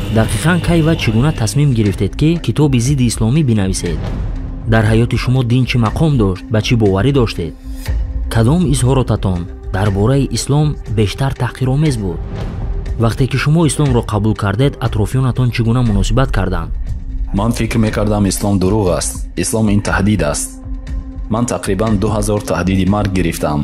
دقیقاً کی و چگونه تصمیم گرفتید که کتاب ضد اسلامی بنویسید؟ در حیات شما دین چه مقام داشت؟ به چه باوری داشتید؟ کدام اظهاراتتان درباره اسلام بیشتر تحقیرآمیز بود؟ وقتی که شما اسلام را قبول کردید اطرافیانتان چگونه مناسبت کردند؟ من فکر میکردم اسلام دروغ است. اسلام این تهدید است. من تقریباً 2000 تهدید مرگ گرفتم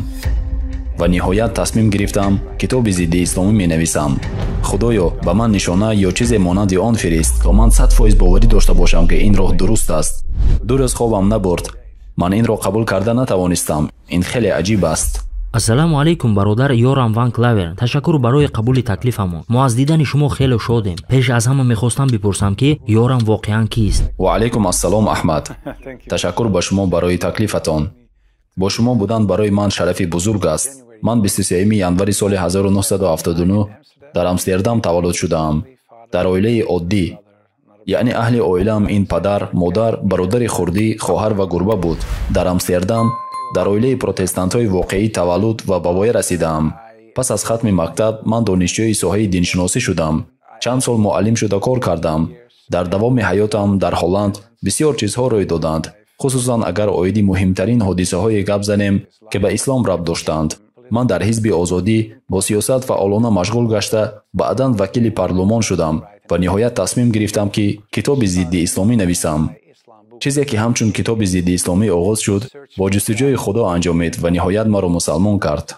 و نهایت تصمیم گرفتم کتاب ضد اسلامی می نویسم. خدایا به من نشانه یا چیز مانند آن فرست تا من 100% باوری داشته باشم که این راه درست است. دو روز خوابم نبرد. من این را قبول کرده نتوانستم. این خیلی عجیب است. السلام علیکم برادر یورام وان کلاور. تشکر برای قبول تکلیفمون. ما از دیدن شما خیلی شادیم. پیش از همه میخواستم بپرسم که یورام واقعا کیست؟ و علیکم السلام احمد. تشکر به شما برای تکلیفتان. با شما بودن برای من شرفی بزرگ است. من 23 ینوری سال 1979 در امستردام تولد شدم. در عائله عادی، یعنی اهل عائله‌ام این پدر، مادر، برادر خردی، خواهر و گربه بود. در امستردام در عائله پروتستانت‌های واقعی تولد و به وای رسیدم. پس از ختم مکتب من دانشجوی ساحه دینشناسی شدم. چند سال معلم شده کار کردم. در دوام حیاتم در هلند بسیار چیزها روی دادند، خصوصا اگر عاید مهمترین حادثه‌های گپ زنیم که به اسلام ربط داشتند. من در حزب آزادی با سیاست فعالانه مشغول گشته بعداً وکیل پارلمان شدم و نهایت تصمیم گرفتم که کتاب ضد اسلامی نویسم. چیزی که همچون کتاب ضد اسلامی آغاز شد با جستجوی خدا انجامید و نهایت مرا مسلمان کرد.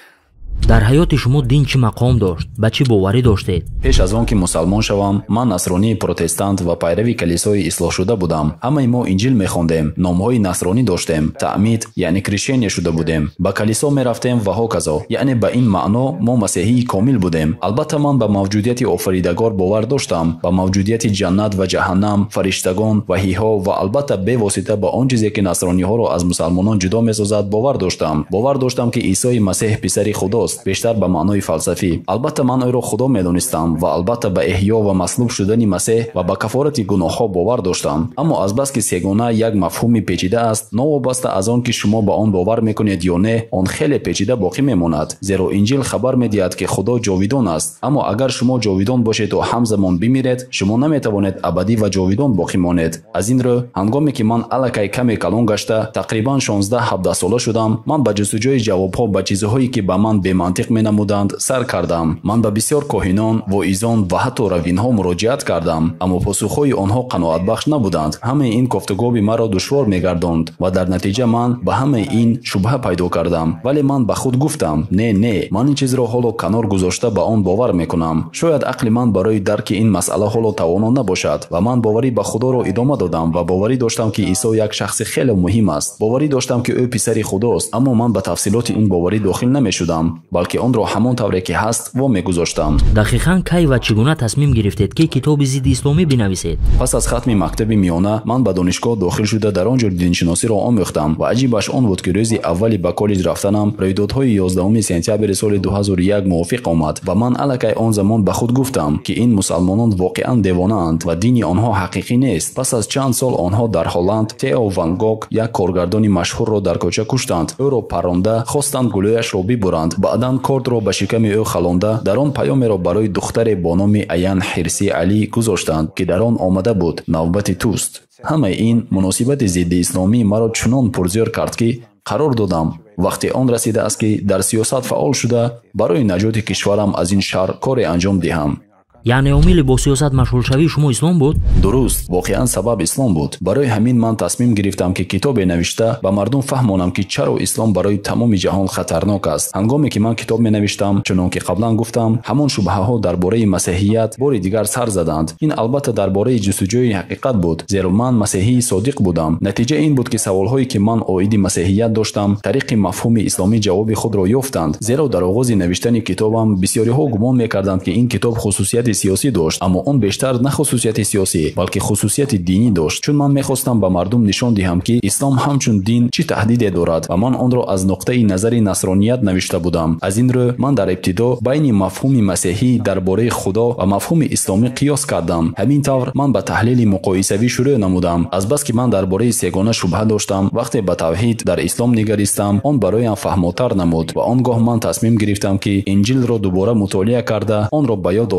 در حیات شما دین چه مقام داشت؟ به چه باوری داشتید؟ پیش از آن که مسلمان شوم من نصرانی پروتستانت و پیرو کلیسای اصلاح شده بودم. همه ما انجیل می‌خواندیم، نام‌های نصرانی داشتیم، تعمید یعنی کریسچین شده بودیم، به کلیسا می‌رفتیم و هاکذا. یعنی به این معنا ما مسیحی کامل بودیم. البته من به موجودیت آفریدگار باور داشتم، به موجودیت جنت و جهنم، فرشتگان و هیها و البته به واسطه به آن چیزی که نصرانی‌ها را از مسلمانان جدا می‌سازد باور داشتم که عیسی مسیح پسر خداست، بیشتر به معنای فلسفی. البته من او را خدا می‌دانستم و البته به احیا و مصلوب شدن مسیح و به کفارت گناه‌ها باور داشتم. اما از بس که سگانه یک مفهوم پیچیده است، نوابسته از آن که شما به آن باور می‌کنید یا نه، آن خیلی پیچیده باقی می‌ماند. زیرا انجیل خبر می‌دهد که خدا جاویدان است. اما اگر شما جاویدان باشید و همزمان بمیرید، شما نمی‌توانید ابدی و جاویدان باقی مانید. از این رو هنگامی که من الکی کمی کلان گشته تقریباً 16-17 ساله شدم، من به جستجوی جواب‌ها به چیزهایی که به من منطق می نمودند سر کردم. من به بسیار کاهنان، واعظان و حتی روین‌ها مراجعت کردم، اما پاسخهای آنها قناعت بخش نبودند. همه این گفتگو مرا دشوار می‌گرداند و در نتیجه من به همه این شبهه پیدا کردم. ولی من به خود گفتم نه، من این چیز را حالا کنار گذاشته به آن باور می‌کنم. شاید عقل من برای درک این مسئله حالا توانا نباشد و من باوری به خدا را ادامه دادم و باوری داشتم که عیسی یک شخص خیلی مهم است. باوری داشتم که او پسر خداست، اما من به تفصیلات این باوری داخل نمی‌شدم، بلکه آن را همان طوری که هست و میگذاشتم. دقیقاً کی و چگونه تصمیم گرفتید که کتاب ضد اسلامی بنویسید؟ پس از ختم مکتب میانه من به دانشگاه داخل شده در آنجا دینشناسی را آموختم و عجیبش آن بود که روز اولی به کالج رفتنم رویدادهای 11 سپتامبر سال 2001 موافق آمد و من الکی آن زمان به خود گفتم که این مسلمانان واقعاً دیوانه اند و دین آنها حقیقی نیست. پس از چند سال آنها در هلند تئو وان گوگ یک کارگردان مشهور را در کوچه کشتند. او را پرانده خواستند گلویش را ببرند. بعداً کارت را به شکم او خلانده در آن پیام را برای دختر با نام عیان حرسی علی گذاشتند که در آن آمده بود نوبت توست. همه این مناسبت ضد اسلامی مرا چنان پرزیار کرد که قرار دادم وقتی آن رسیده است که در سیاست فعال شده برای نجات کشورم از این شر کار انجام دهم. یعنی عامل با سیاست مشغول شوی شما اسلام بود؟ درست، واقعا سبب اسلام بود. برای همین من تصمیم گرفتم که کتاب نوشته به مردم فهمانم که چرا اسلام برای تمام جهان خطرناک است. هنگامی که من کتاب نوشتم، چون که قبلا گفتم، همان شبهه ها درباره مسیحیت بار دیگر سر زدند. این البته درباره جستجوی حقیقت بود، زیرا من مسیحی صادق بودم. نتیجه این بود که سوالهایی که من عاید مسیحیت داشتم، طریق مفهوم اسلامی جواب خود را یافتند. زیرا در آغاز نوشتن کتابم بسیاری ها گمان می‌کردند که این کتاب خصوصیت سیاسی داشت، اما اون بیشتر نه خصوصیت سیاسی بلکه خصوصیت دینی داشت، چون من می‌خواستم به مردم نشان دهم که اسلام همچون دین چه تهدیدی دارد و من آن را از نقطه نظر نصرانیت نوشته بودم. از این رو من در ابتدا بین مفهوم مسیحی درباره خدا و مفهوم اسلامی قیاس کردم. همین طور من به تحلیل مقایسوی شروع نمودم. از بس که من درباره سگانه شبهه داشتم، وقتی به توحید در اسلام نگریستم آن برایم فهم‌آور نمود و آنگاه من تصمیم گرفتم که انجیل را دوباره مطالعه کرده آن را به یاد آورم و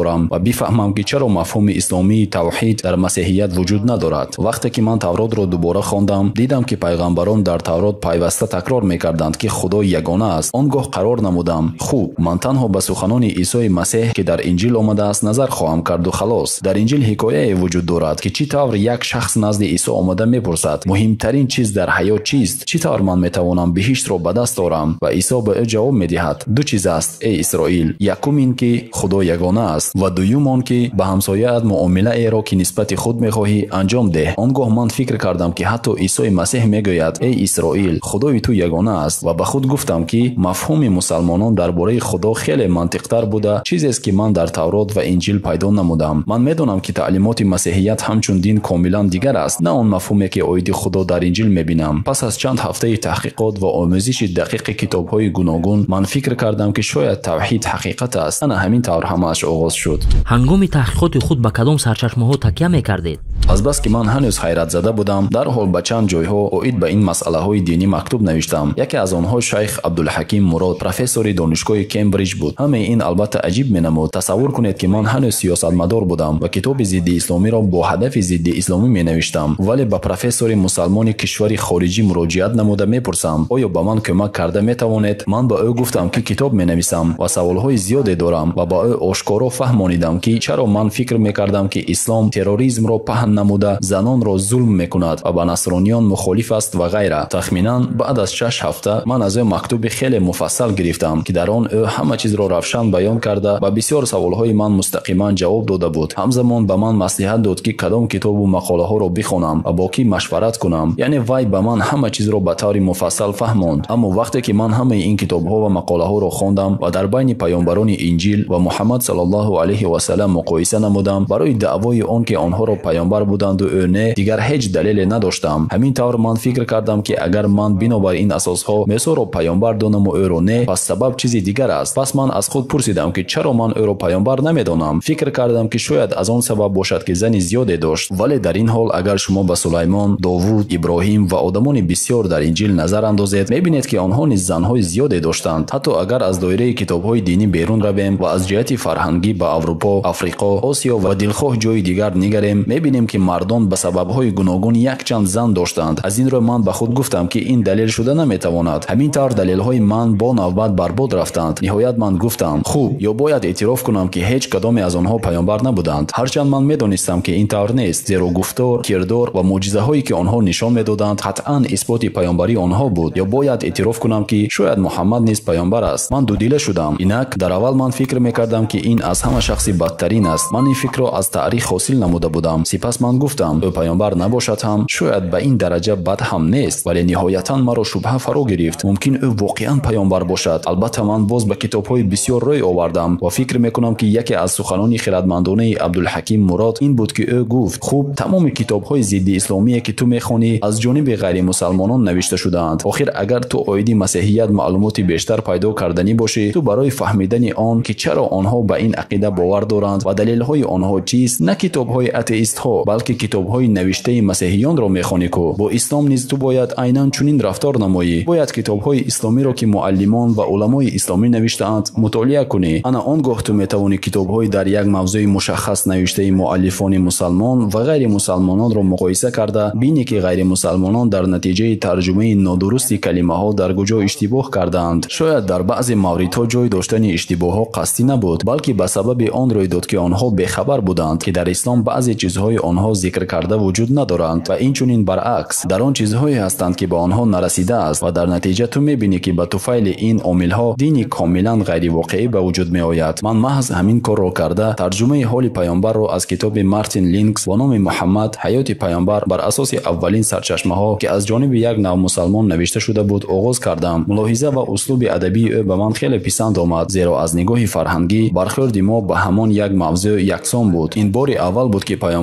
بفهمم که چرا مفهوم اسلامی توحید در مسیحیت وجود ندارد. وقتی که من تورات را دوباره خواندم دیدم که پیغمبران در تورات پیوسته تکرار میکردند که خدا یگانه است. آنگاه قرار نمودم خوب من تنها به سخنان عیسی مسیح که در انجیل آمده است نظر خواهم کرد و خلاص. در انجیل حکایه وجود دارد که چی طور یک شخص نزد عیسی آمده میپرسد مهمترین چیز در حیات چیست؟ چی طور من میتوانم بهشت را به دست آورم؟ و عیسی به او جواب میدهد دو چیز است ای اسرائیل، یکم این که خدا یگانه است و دوم آن که به همسایه‌ات معامله ای را که نسبت خود میخواهی انجام ده. آنگاه من فکر کردم که حتی عیسی مسیح میگوید ای اسرائیل خدای تو یگانه است و به خود گفتم که مفهوم مسلمانان درباره خدا خیلی منطق‌تر بوده چیزی است که من در تورات و انجیل پیدا نمودم. من میدونم که تعلیمات مسیحیت همچون دین کاملا دیگر است، نه آن مفهومی که اوید خدا در انجیل میبینم. پس از چند هفته تحقیقات و آموزش دقیق کتاب‌های گوناگون من فکر کردم که شاید توحید حقیقت است. انا همین طور همش آغاز شد. هنگام تحقیقات خود به کدام سرچشمه‌ها تکیه می‌کردید؟ از بس که من هنوز حیرت زده بودم در حال به چند جایها اوید به این مسئله‌های دینی مکتوب نوشتم. یکی از آنها شیخ عبدالحکیم مراد پروفسور دانشگاه کمبریج بود. همه این البته عجیب می‌نمود. تصور کنید که من هنوز سیاستمدار بودم و کتاب ضد اسلامی را با هدف ضد اسلامی می‌نوشتم، ولی به پروفسور مسلمان کشور خارجی مراجعت نموده می‌پرسم آیا به من کمک کرده می‌توانید؟ من با او گفتم که کتاب می‌نویسم و سوال‌های زیادی دارم و با او آشکارا فهمانیدم که چرا من فکر می‌کردم که اسلام تروریسم را پهن نموده زنان را ظلم می‌کند و با نصرانیان مخالف است و غیره. تخمیناً بعد از 6 هفته من از او مکتوب خیلی مفصل گرفتم که در آن او همه چیز را روشن بیان کرده و بسیار سوال‌های من مستقیما جواب داده بود. همزمان به من مصلحت داد که کدام کتاب و مقاله‌ها را بخوانم و با کی مشورت کنم. یعنی وای به من همه چیز را به طور مفصل فهماند. اما وقتی که من همه این کتاب‌ها و مقاله‌ها را خواندم و در بین پیامبران انجیل و محمد صلی الله علیه و سلم مقایسه نمودم برای دعوای آن که آنها را پیامبر بودند و او نه، دیگر هیچ دلیلی نداشتم. همین طور من فکر کردم که اگر من بنابر این اساس‌ها موسی را پیامبر دانم و او را نه، پس سبب چیزی دیگر است. پس من از خود پرسیدم که چرا من او را پیامبر نمیدانم. فکر کردم که شاید از آن سبب باشد که زن زیادی داشت، ولی در این حال اگر شما به سلیمان، داوود، ابراهیم و آدمان بسیار در انجیل نظر اندازید میبینید که آنها نیز زن‌های زیادی داشتند. حتی اگر از دایره کتاب‌های دینی بیرون رویم و از جهت فرهنگی به اروپا، آفریقا، آسیا و دلخواه جای دیگر نگریم میبینیم که مردان به سبب‌های گوناگون یک چند زن داشتند. از این رو من به خود گفتم که این دلیل شده نمیتواند. همین طور دلیل‌های من با نوبت برباد رفتند. نهایت من گفتم خوب یا باید اعتراف کنم که هیچ کدام از آنها پیامبر نبودند. هرچند من میدانستم که این طور نیست، زیرا گفتار، کردار و معجزه‌هایی که آنها نشان میدادند قطعاً اثبات پیامبری آنها بود. یا باید اعتراف کنم که شاید محمد نیز پیامبر است. من دو دله شدم. اینک در اول من فکر میکردم که این از همه شخصی بدترین است. من این فکر را از تاریخ حاصل نموده بودم. سپس من گفتم او پیامبر نباشد هم شاید به این درجه بد هم نیست، ولی نهایتاً مرا شبهه فرا گرفت. ممکن او واقعاً پیامبر باشد. البته من باز به کتاب‌های بسیار روی آوردم و فکر میکنم که یکی از سخنان خردمندانه عبدالحکیم مراد این بود که او گفت خوب تمام کتاب‌های ضد اسلامی که تو میخوانی از جانب غیر مسلمانان نوشته شده‌اند. آخر اگر تو عقاید مسیحیت معلومات بیشتر پیدا کردنی باشی، تو برای فهمیدن آن که چرا آنها به این عقیده باور دارند و دلیل‌های آنها چیست، نه کتاب‌های اتئیست‌ها بلکه کتاب‌های نوشته مسیحیان را میخوانی که با اسلام نیز تو باید عیناً چنین رفتار نمایی. باید کتاب‌های اسلامی را که معلمان و علمای اسلامی نوشته‌اند مطالعه کنی. انا آنگاه تو میتوانی کتاب‌های در یک موضوع مشخص نوشته مؤلفان مسلمان و غیر مسلمانان را مقایسه کرده بینی که غیر مسلمانان در نتیجه ترجمه نادرست کلمه‌ها در کجا اشتباه کردند. شاید در بعضی موردها جای داشتن اشتباه‌ها قصدی نبود، بلکه به سبب آن روی داد که آنها بی‌خبر بودند که در اسلام بعضی چیزهای آنها ذکر کرده وجود ندارند و این چنین برعکس در آن چیزهایی هستند که به آنها نرسیده است و در نتیجه تو می‌بینی که به طفیل این عامل‌ها دینی کاملا غیر واقعی به وجود می‌آید. من محض همین کار را کرده ترجمه حال پیامبر را از کتاب مارتین لینکس با نام محمد حیات پیامبر بر اساس اولین سرچشمه‌ها که از جانب یک نو مسلمان نوشته شده بود آغاز کردم. ملاحظه و اسلوب ادبی او به من خیلی پسند آمد، زیرا از نگاه فرهنگی برخورد ما به همان یک موضوع یکسان بود. این بار اول بود که پیامبر به من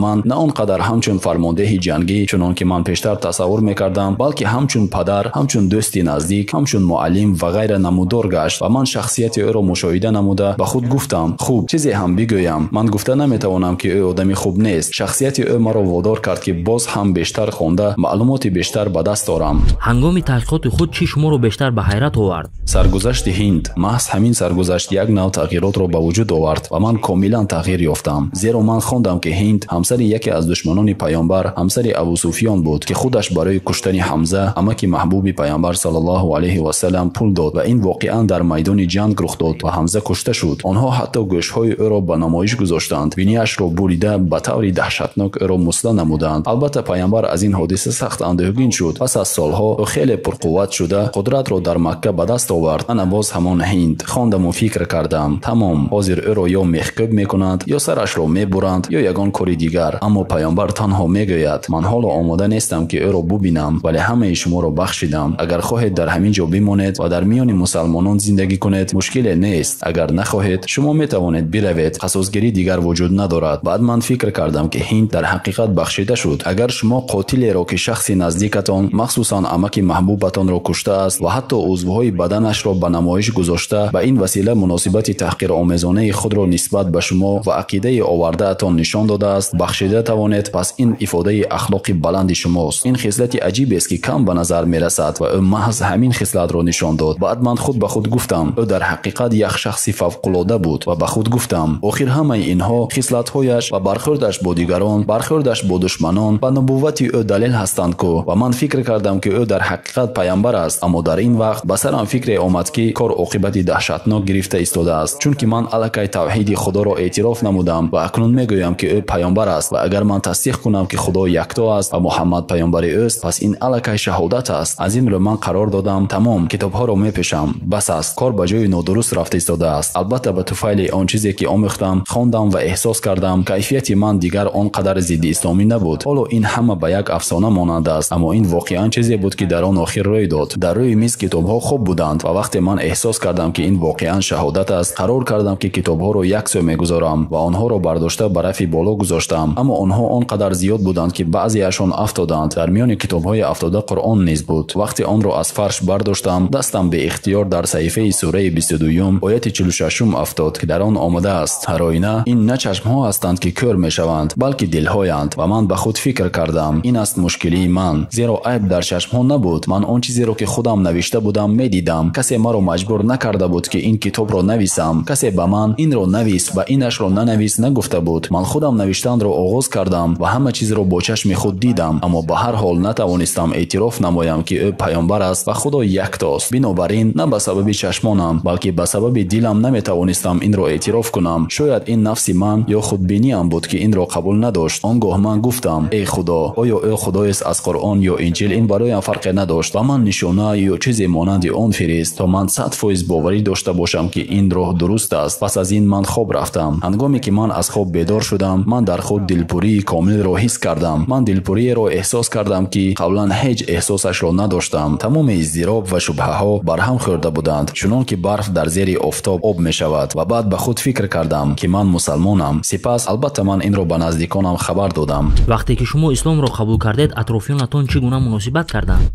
ман на он қадар ҳамчун фармондеҳи ҷангӣ чунон ки ман пештар тасаввур мекардам, балки ҳамчун падар, ҳамчун дӯсти наздик, ҳамчун муаллим ва ғайра намудор гашт ва ман шахсияти ӯро мушоҳида намуда ба худ гуфтам: хуб, чизе ҳам бигӯям. Ман гуфта наметавонам ки ӯ одами хуб нест. Шахсияти ӯ маро водор кард ки боз ҳам бештар хонда маълумоти бештар ба даст орам. ҳангоми таҳқиқоти худ чӣ шуморо бештар ба ҳайрат овард? Саргузашти Ҳинд. Маҳз ҳамин саргузашт як нав тағйиротро ба вуҷуд овард ва ман комилан тағйир ёфтам. Зеро ман хондам ки Ҳинд ҳамсари яке аз душманони паёнбар, ҳамсари Абу Суфиён буд, ки худаш барои куштани Ҳамза, амаки маҳбуби паёнбар саллаллоҳу алайҳи ва саллам пул дод ва ин воқеан дар майдони ҷанг рух дод ва Ҳамза кушта шуд. Онҳо ҳатто гӯштҳои ӯро ба намоиш гузоштанд. Биниашро бурида ба таври даҳшатнок ӯро мусла намуданд. Албатта паёнбар аз ин ҳодиса сахт андӯҳгин шуд. Пас аз солҳо ӯ хеле пурқувват шуда қудратро дар Макка ба даст овард. Ана боз ҳамон Ҳинд. Хондаму фикр кардам: тамом, ҳозир ӯро ё мехкӯб мекунанд, ё сарашро мебуранд, ё ягон кори дигар. Аммо паёнбар танҳо мегӯяд: ман ҳоло омода нестам ки ӯро бубинам, вале ҳамаи шуморо бахшидам. Агар хоҳед дар ҳамин ҷо бимонед ва дар миёни мусалмонон зиндагӣ кунед, мушкиле нест. Агар нахоҳед, шумо метавонед биравед. қасосгирӣ дигар вуҷуд надорад. Баъд ман фикр кардам ки Ҳинд дар ҳақиқат бахшида шуд. Агар шумо қотилеро ки шахси наздикатон, махсусан амаки маҳбубатонро куштааст ва ҳатто узвҳои баданашро ба намоиш гузошта, ба ин васила муносибати таҳқиромезонаи худро нисбат ба шумо ва ақидаи овардаатон нишон додааст, бахшида тавонед, пас ин ифодаи ахлоқи баланди шумост. Ин хислати аҷибест ки кам ба назар мерасад ва ӯ маҳз ҳамин хислатро нишон дод. Баъд ман худ ба худ гуфтам: ӯ дар ҳақиқат як шахси фавқулода буд ва ба худ гуфтам: охир ҳамаи инҳо хислатҳояш ва бархӯрдаш бо дигарон, бархӯрдаш бо душманон ба набуввати ӯ далел ҳастанд ку. Ва ман фикр кардам ки ӯ дар ҳақиқат паёнбар аст, аммо дар ин вақт ба сарам фикре омад ки кор оқибати даҳшатнок гирифта истодааст, чунки ман аллакай тавҳиди худоро эътироф намудам ва акнун мегӯям ки ӯ паёнбар аст ва агар ман тасдиқ кунам ки худо якто аст ва Муҳаммад паёнбари ӯст, пас ин аллакай шаҳодат аст. Аз ин рӯ ман қарор додам: тамом, китобҳоро мепешам, бас аст, кор ба ҷои нодуруст рафта истодааст. Албатта ба туфайли он чизе ки омӯхтам, хондам ва эҳсос кардам кайфияти ман дигар он қадар зидди исломӣ набуд. ҳоло ин ҳама ба як афсона монанд аст, аммо ин воқеан чизе буд ки дар он охир рӯй дод. Дар рӯи миз китобҳо хуб буданд ва вақте ман эҳсос кардам ки ин воқеан шаҳодат аст, қарор кардам ки китобҳоро як сӯ мегузорам ва онҳоро бардошта ба рафи боло гузоштам. Аммо онҳо он қадар зиёд буданд ки баъзеашон афтоданд. Дар миёни китобҳои афтода Қуръон низ буд. Вақте онро аз фарш бардоштам, дастам беихтиёр дар саҳифаи сураи 22 ояти 46 афтод, ки дар он омадааст: ҳароина ин на чашмҳо ҳастанд ки кӯр мешаванд, балки дилҳоянд. Ва ман ба худ фикр кардам: ин аст мушкилии ман, зеро айб дар чашмҳо набуд. Ман он чизеро ки худам навишта будам медидам. Касе маро маҷбур накарда буд ки ин китобро нависам. Касе ба ман инро навис ва инашро нанавис нагуфта буд. Ман худам навиштанро оғоз кардам ва ҳама чизро бо чашми худ дидам, аммо ба ҳар ҳол натавонистам эътироф намоям ки ӯ паёнбар аст ва худо яктост. Бинобар ин на ба сабаби чашмонам, балки ба сабаби дилам наметавонистам инро эътироф кунам. Шояд ин нафси ман ё худбиниам буд ки инро қабул надошт. Он гоҳ ман гуфтам: эй худо, оё ӯ худоест аз Қуръон ё Инҷил, ин бароям фарқе надошт. Ва ман нишона ё чизе монанди он фирист, то ман 100% боварӣ дошта бошам ки ин роҳ дуруст аст. Пас аз ин ман хоб рафтам. Ҳангоме ки ман аз хоб бедор шудам, ман дар худ дилпурии комилро ҳис кардам. Ман дилпуриеро эҳсос кардам ки қаблан ҳеҷ эҳсосашро надоштам. тамоми издироб ва шубҳаҳо барҳам хӯрда буданд, чунон ки барф дар зери офтоб об мешавад. Ва баъд ба худ фикр кардам ки ман мусалмонам. Сипас албатта ман инро ба наздиконам хабар додам. вақте ки шумо исломро қабул кардед, атрофиёнатон чӣ гуна муносибат карданд?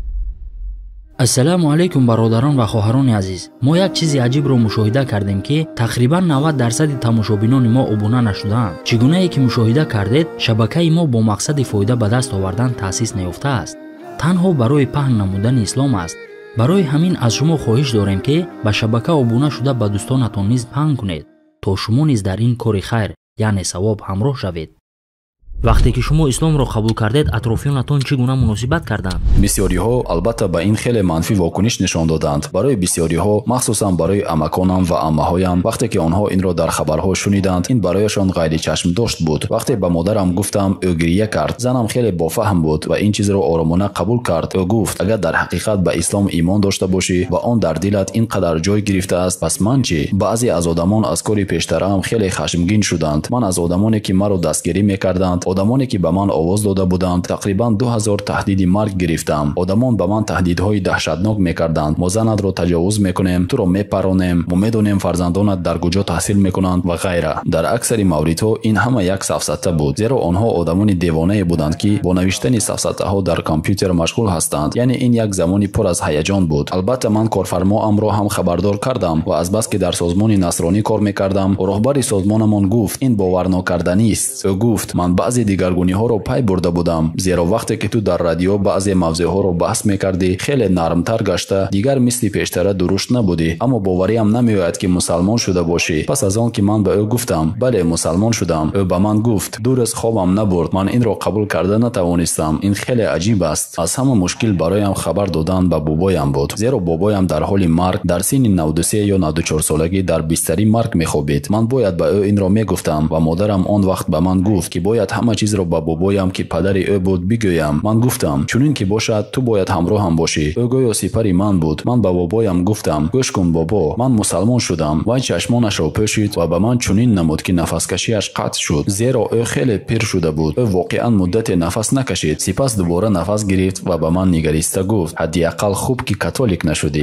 ассалому алайкум бародарон ва хоҳарони азиз. мо як чизи аҷибро мушоҳида кардем ки тақрибан 90% тамошобинони мо обуна нашудаанд. чӣ гунае ки мушоҳида кардед, шабакаи мо бо мақсади фоида ба даст овардан таъсис неёфтааст. танҳо барои паҳн намудани ислом аст. барои ҳамин аз шумо хоҳиш дорем ки ба шабака обуна шуда ба дӯстонатон низ паҳн кунед, то шумо низ дар ин кори хайр, яъне савоб ҳамроҳ шавед. вақте ки шумо исломро қабул кардед, атрофиёнатон чӣ гуна муносибат карданд? бисёриҳо албатта ба ин хеле манфӣ вокуниш нишон доданд. барои бисёриҳо, махсусан барои амаконам ва аммаҳоям, вақте ки онҳо инро дар хабарҳо шуниданд, ин барояшон ғайри чашмдошт буд. вақте ба модарам гуфтам, ӯ гирия кард. занам хеле бофаҳм буд ва ин чизро оромона қабул кард. ӯ гуфт: агар дар ҳақиқат ба ислом имон дошта бошӣ ва он дар дилат ин қадар ҷой гирифтааст, пас ман чӣ? баъзе аз одамон аз кори пештараам хеле хашмгин шуданд. ман аз одамоне ки маро дастгирӣ мекарданд одамоне ки ба ман овоз дода буданд тақрибан 2000 таҳдиди марг гирифтам. Одамон ба ман таҳдидҳои даҳшатнок мекарданд. мо занатро таҷовуз мекунем, туро мепаронем, мо медонем фарзандонат дар куҷо таҳсил мекунанд ва ғайра. Дар аксари мавридҳо ин ҳама як сафсата буд, зеро онҳо одамони девонае буданд ки бо навиштани сафсатаҳо дар компютер машғул ҳастанд. Яъне ин як замони пур аз ҳаяҷон буд. Албатта ман корфармоамро ҳам хабардор кардам ва азбаски дар созмони насронӣ кор мекардам, роҳбари созмонамон гуфт ин боварнокарданист. ӯ гуфт ман баъзе дигаргуниҳоро пай бурда будам, зеро вақте ки ту дар радио баъзе мавзеъҳоро баҳс мекардӣ хеле нармтар гашта дигар мисли пештара дурушт набудӣ. Аммо бовариам намеояд ки мусалмон шуда бошӣ. Пас аз он ки ман ба ӯ гуфтам бале мусалмон шудам, ӯ ба ман гуфт ду рӯз хобам набурд, ман инро қабул карда натавонистам. Ин хеле аҷиб аст. Аз ҳама мушкил бароям хабар додан ба бобоям буд, зеро бобоям дар ҳоли марг дар синни 93 ё 94 солагӣ дар бистари марг мехобид. Ман бояд ба ӯ инро мегуфтам ва модарам он вақт ба ман гуфт ки бояд ҳама чизро ба бобоям ки падари ӯ буд бигӯям. Ман гуфтам чунин ки бошад ту бояд ҳамроҳам бошӣ. ӯ гӯё сипари ман буд. Ман ба бобоям гуфтам гӯш кун бобо, ман мусалмон шудам. Вай чашмонашро пӯшид ва ба ман чунин намуд ки нафаскашиаш қатъ шуд, зеро ӯ хеле пир шуда буд. ӯ воқеан муддате нафас накашид. Сипас дубора нафас гирифт ва ба ман нигариста гуфт ҳадди ақал хуб ки католик нашудӣ.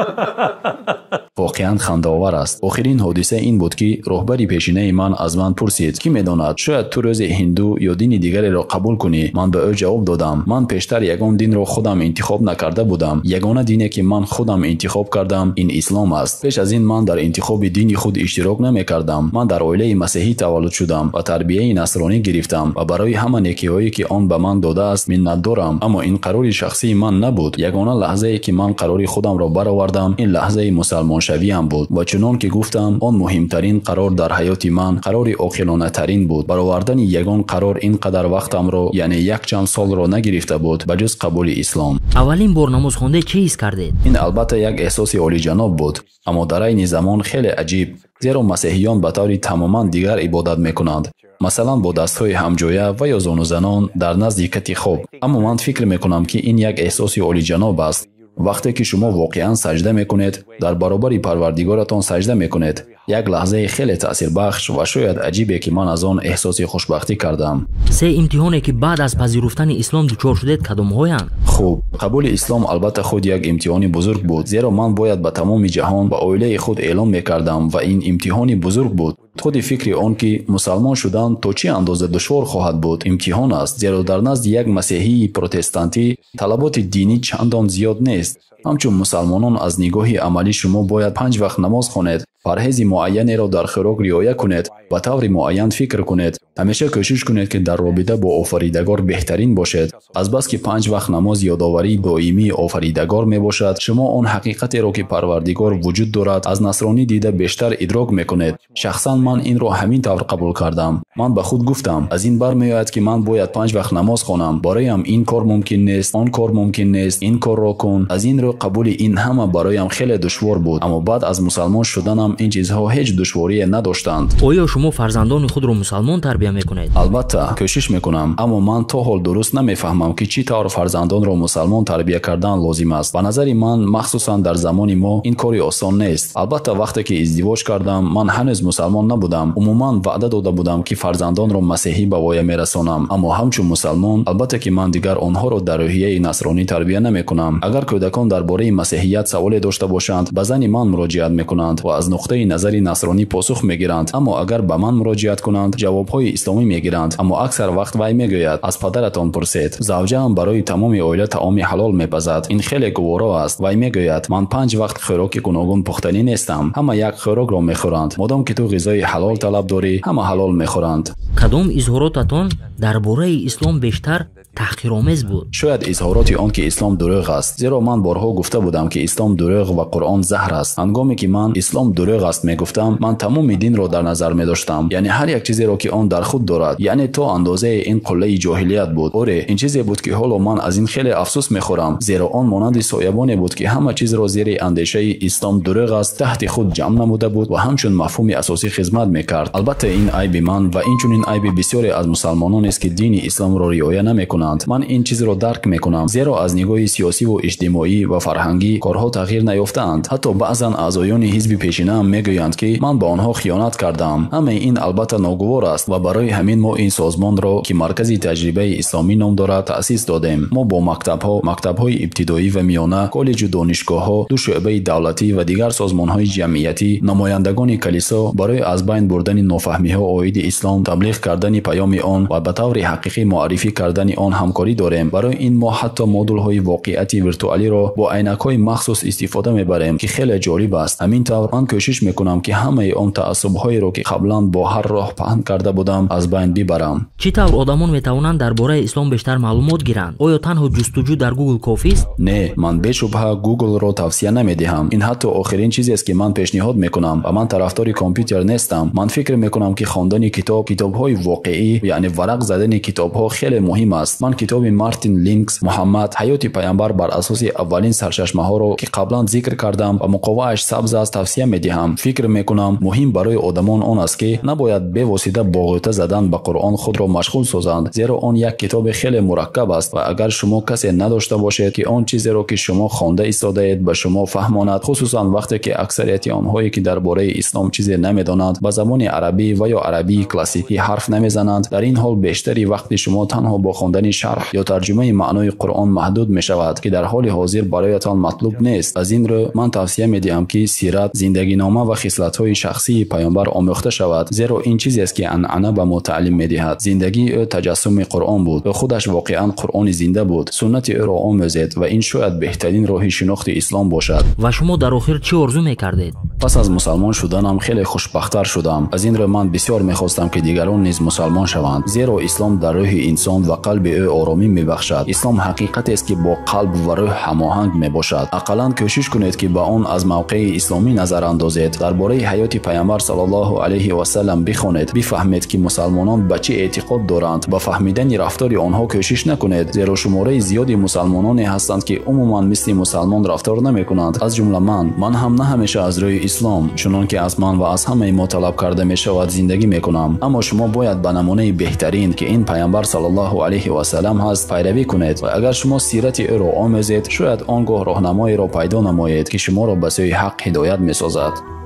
воқеан хандаовар аст. охирин ҳодиса ин буд ки роҳбари пешинаи ман аз ман пурсид ки медонад шояд ту рӯзе ҳинду ё дини дигареро қабул кунӣ. Ман ба ӯ ҷавоб додам ман пештар ягон динро худам интихоб накарда будам. ягона дине ки ман худам интихоб кардам ин ислом аст. пеш аз ин ман дар интихоби дини худ иштирок намекардам. ман дар оилаи масеҳӣ таваллуд шудам ва тарбияи насронӣ гирифтам ва барои ҳама некиҳое ки он ба ман додааст миннат дорам. аммо ин қарори шахсии ман набуд. ягона лаҳзае ки ман қарори худамро баровардам ин лаҳзаи мусалмоншавиам буд ва чунон ки гуфтам он муҳимтарин қарор дар ҳаёти ман қарори оқилонатарин буд. баровардани ягон қарор ин қадар вақтамро яъне якчанд солро нагирифта буд ба ҷуз қабули ислом. аввалин бор намоз хонда чӣ ҳис кардед? ин албатта як эҳсоси олиҷаноб буд, аммо дар айни замон хеле аҷиб, зеро масеҳиён ба таври тамоман дигар ибодат мекунанд. масалан бо дастҳои ҳамҷоя ва ё зонузанон дар назди кати хоб. аммо ман фикр мекунам ки ин як эҳсоси олиҷаноб аст. вақте ки шумо воқеан саҷда мекунед, дар баробари парвардигоратон саҷда мекунед, як лаҳзаи хеле таъсирбахш ва шояд аҷибе ки ман аз он эҳсоси хушбахтӣ кардам. се имтиҳоне ки баъд аз пазируфтани ислом дучор шудед кадомҳоянд? хуб, қабули ислом албатта худ як имтиҳони бузург буд, зеро ман бояд ба тамоми ҷаҳон ва оилаи худ эълон мекардам ва ин имтиҳони бузург буд. худи фикри он ки мусалмон шудан то чӣ андоза душвор хоҳад буд имтиҳон аст, зеро дар назди як масеҳии протестантӣ талаботи динӣ чандон зиёд нест. ҳамчун мусалмонон аз нигоҳи амалӣ шумо бояд 5 вақт намоз хонед, парҳези муайянеро дар хӯрок риоя кунед, ба таври муайян фикр кунед, ҳамеша кӯшиш кунед ки дар робита бо офаридагор беҳтарин бошед. азбаски 5 вақт намоз ёдоварии доимии офаридагор мебошад, шумо он ҳақиқатеро ки парвардигор вуҷуд дорад аз насронӣ дида бештар идрок мекунед. шахсан ман инро ҳамин тавр қабул кардам. ман ба худ гуфтам аз ин бармеояд ки ман бояд 5 вақт намоз хонам, бароям ин кор мумкин нест, он кор мумкин нест, ин корро кун. аз ин рӯ қабули ин ҳама бароям хеле душвор буд, аммо баъд аз мусалмон шуданам ин чизҳо ҳеҷ душворие надоштанд. оё шумо фарзандони худро мусалмон тарбия мекунед? албатта кӯшиш мекунам, аммо ман то ҳол дуруст намефаҳмам ки чӣ тавр фарзандонро мусалмон тарбия кардан лозим аст. ба назари ман махсусан дар замони мо ин кори осон нест. албатта вақте ки издивоҷ кардам ман ҳанӯз мусалмон набудам. умуман ваъда дода будам ки фарзандонро масеҳӣ ба воя мерасонам, аммо ҳамчун мусалмон албатта ки ман дигар онҳоро дар рӯҳияи насронӣ тарбия намекунам. агар кӯдакон дар бораи масеҳият саволе дошта бошанд ба зани ман муроҷиат мекунанд ва аз нуқтаи назари насронӣ посух мегиранд, аммо агар ба ман муроҷиат кунанд ҷавобҳои исломӣ мегиранд. аммо аксар вақт вай мегӯяд аз падаратон пурсед. завҷаам барои тамоми оила таоми ҳалол мепазад, ин хеле гуворо аст. вай мегӯяд ман 5 вақт хӯроки гуногун пухтанӣ нестам, ҳама як хӯрокро мехӯранд. модом ки ту ғизои ҳалол талаб дорӣ ҳама ҳалол мехӯранд. кадом изҳоротатон дар бораи ислом бештар таҳқиромез буд? шояд изҳороти он ки ислом дурӯғ аст, зеро ман борҳо гуфта будам ки ислом дурӯғ ва қуръон заҳр аст. ҳангоме ки ман ислом дурӯғ аст мегуфтам, ман тамоми динро дар назар медоштам, яъне ҳар як чизеро ки он дар худ дорад, яъне то андозае ин қуллаи ҷоҳилият буд. оре ин чизе буд ки ҳоло ман аз ин хеле афсӯс мехӯрам, зеро он монанди соябоне буд ки ҳама чизро зери андешаи ислом дурӯғ аст таҳти худ ҷамъ намуда буд ва ҳамчун мафҳуми асосӣ хизмат мекард. албатта ин айби ман ва инчунин айби бисёре аз мусалмононест ки дини исломро риоя намекунанд. کنند. من این چیز را درک میکنم، زیرا از نگاه سیاسی و اجتماعی و فرهنگی کارها تغییر نیافتند. حتی بعضا اعضایان حزب پیشینه هم میگویند که من به آنها خیانت کردم. اما این البته ناگوار است و برای همین ما این سازمان را که مرکز تجربه اسلامی نام دارد تأسیس دادیم. ما با مکتب‌های ابتدایی و میانه، کالج و دانشگاه‌ها، دو شعبه دولتی و دیگر سازمان‌های جمعیتی، نمایندگان کلیسا برای از بین بردن نافهمی‌ها عاید اسلام، تبلیغ کردن پیام آن و به طور حقیقی معرفی کردن آن همکاری داریم. برای این ما حتی مدل‌های واقعیت ویرتوالی را با عینک‌های مخصوص استفاده می‌بریم که خیلی جالب است. همینطور من کوشش می‌کنم که همه آن تعصب‌هایی را که قبلا با هر راه پهن کرده بودم از بین ببرم. چطور آدمان می‌توانند درباره اسلام بیشتر معلومات گیرند؟ آیا تنها جستجو در گوگل کافی است؟ نه، من به شبهه گوگل را توصیه نمی‌دهم. این حتی آخرین چیزی است که من پیشنهاد می‌کنم و من طرفدار کامپیوتر نیستم. من فکر می‌کنم که خواندن کتاب‌های واقعی، یعنی ورق زدن کتاب‌ها خیلی مهم است. من کتاب مارتین لینکس محمد حیات پیامبر بر اساس اولین سرچشمه‌ها را که قبلا ذکر کردم و مقواش سبز است توصیه می‌دهم. فکر می‌کنم مهم برای آدمان آن است که نباید به واسطه باغوطه زدن به قرآن خود را مشغول سازند، زیرا آن یک کتاب خیلی مرکب است و اگر شما کسی نداشته باشید که آن چیزی را که شما خوانده ایستاده اید به شما فهماند، خصوصا وقتی که اکثریت آنهایی که درباره اسلام چیزی نمی‌دانند به زبان عربی و یا عربی کلاسیکی حرف نمی‌زنند، در این حال بیشتری وقتی شما تنها با خواندن شرح یا ترجمه معنای قرآن محدود می‌شود که در حال حاضر برایتان مطلوب نیست. از این رو من توصیه می‌دهم که سیرت، زندگی نامه و خصلت‌های شخصی پیامبر آموخته شود، زیرا این چیزی است که انعنه به ما تعلیم می‌دهد. زندگی او تجسم قرآن بود و خودش واقعاً قرآن زنده بود. سنت او را آموزید و این شاید بهترین راه شناخت اسلام باشد. و شما در آخر چه آرزو می‌کردید؟ پس از مسلمان شدنم خیلی خوشبخت‌تر شدم. از این رو من بسیار می‌خواستم که دیگران نیز مسلمان شوند، زیرا اسلام در روح انسان و قلب او آرامی می‌بخشد. اسلام حقیقتی است که با قلب و روح هماهنگ میباشد. اقلاً کوشش کنید که با آن از موقع اسلامی نظر اندازید، درباره حیات پیامبر صلی الله علیه و سلم بخوانید، بفهمید که مسلمانان به چه اعتقاد دارند. با فهمیدن رفتار آنها کوشش نکنید، زیرا شماره زیادی مسلمانانی هستند که عموماً مثل مسلمان رفتار نمی‌کنند، از جمله من هم نه همیشه از روی اسلام چنان که از من و از همه ما طلب کرده می‌شود زندگی می‌کنم. اما شما باید به نمونه بهترین که این پیامبر صلی الله علیه و سلم هست پیروی کنید و اگر شما سیرت او را آموزید، شاید آنگاه راهنمایی را پیدا نمایید که شما را به سوی حق هدایت می‌سازد.